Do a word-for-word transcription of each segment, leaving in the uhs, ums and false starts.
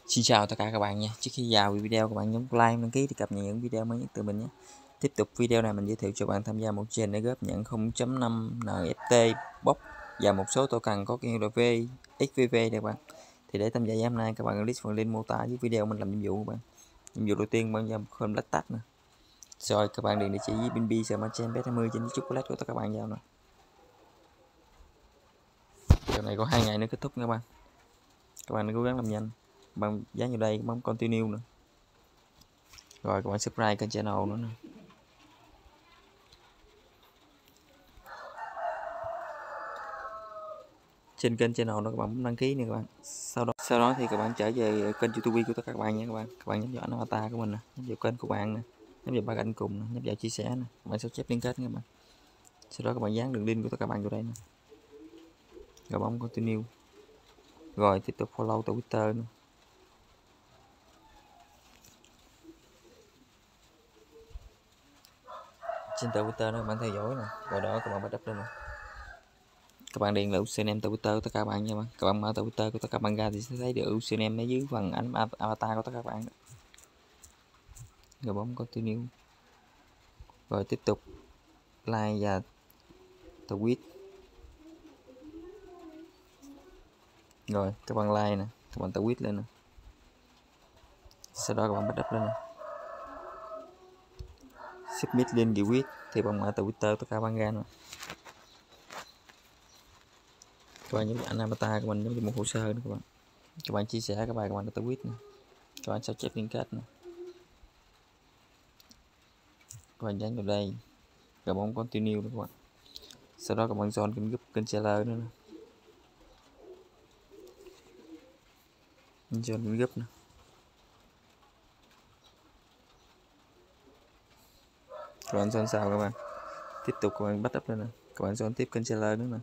Xin chào tất cả các bạn nha. Trước khi vào video các bạn nhấn like, đăng ký để cập nhật những video mới nhất từ mình nhé. Tiếp tục video này mình giới thiệu cho bạn tham gia một chain để góp nhận không phẩy năm en ép tê box và một số token có kêu là V ích vê vê đây các bạn. Thì để tham gia ngày hôm nay các bạn click phần link mô tả dưới video mình làm nhiệm vụ các bạn. Nhiệm vụ đầu tiên bạn vào khom black tag nè. Rồi các bạn điền địa chỉ với pin bi smart chain bet hai mươi trên chocolate của tất cả các bạn vào nè. Giờ này có hai ngày nữa kết thúc nha các bạn. Các bạn cố gắng làm nhanh. Bạn dán vào đây bấm continue nữa. Rồi các bạn subscribe kênh channel nữa nè. Trên kênh channel đó các bạn bấm đăng ký nè các bạn. Sau đó sau đó thì các bạn trở về kênh YouTube của tất cả các bạn nha các bạn. Các bạn nhấn vào ảnh avatar của mình nè, nhấn vào kênh của bạn nè, nhấn vào ba cạnh cùng nè, nhấn vào chia sẻ nè. Các bạn sẽ chép liên kết nha các bạn. Sau đó các bạn dán đường link của tất cả các bạn vào đây nè. Rồi bấm continue. Rồi tiếp tục follow Twitter nữa. Trên Twitter đó các bạn theo dõi nè. Rồi đó các bạn bắt up lên nè. Các bạn điền là username Twitter của tất cả các bạn nha bạn. Các bạn mở Twitter của tất cả các bạn ra thì sẽ thấy được username ở dưới phần ảnh avatar của tất cả các bạn đó. Rồi bấm continue. Rồi tiếp tục like và tweet. Rồi các bạn like nè, các bạn tweet lên nè. Sau đó các bạn bắt up lên nè. Submit link tweet thì bạn mở Twitter tất cả các bạn ra nè. Các bạn nhấn vào ảnh avatar của mình, nhấn vào một hồ sơ nữa các bạn. Các bạn chia sẻ các bài các bạn đã tweet nè. Các bạn sao chép liên kết nè. Các bạn dán vào đây. Rồi bấm continue nữa các bạn. Sau đó các bạn join kênh group kênh seller nữa nè. Join kênh group nè. Các bạn join sao các bạn. Tiếp tục các bạn bắt up lên nè. Các bạn join tiếp kênh seller nữa nè.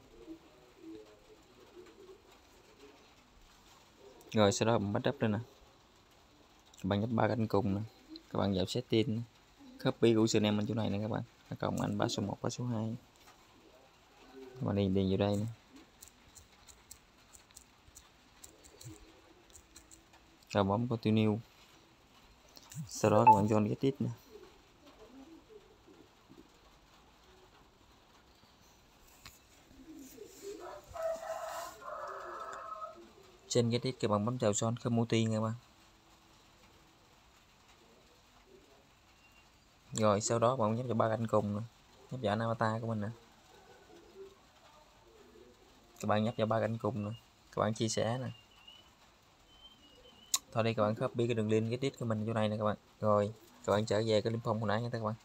Rồi sau đó bạn bắt up lên nè. Các bạn nhấp ba cạnh cùng nè. Các bạn vào setting nè. Copy của username bên chỗ này nè các bạn. Cộng anh ba số một, ba số hai. Các bạn điền điền vào đây nè. Rồi bấm continue. Sau đó các bạn join get it nè. Trên get it các bạn bấm vào join community nha các bạn. Rồi sau đó bạn nhấp vào ba cạnh cùng nè. Nhấp vào avatar của mình nè. Các bạn nhấp vào ba cạnh cùng nè. Các bạn chia sẻ nè. Thôi đi các bạn copy cái đường link get it của mình chỗ này nè các bạn. Rồi các bạn trở về cái link phong hồi nãy nha các bạn.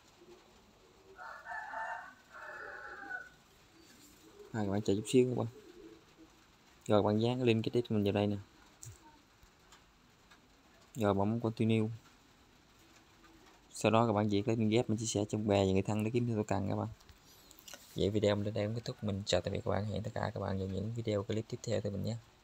À, các bạn chờ chút xíu các bạn. Rồi bạn dán cái link get it của mình vào đây nè. Rồi bấm continue. Sau đó các bạn duyệt cái link ghép mình chia sẻ trong bè và người thân để kiếm thêm token các bạn. Vậy video mình đến đây cũng kết thúc. Mình chào tạm biệt các bạn, hẹn tất cả các bạn vào những video clip tiếp theo từ mình nhé.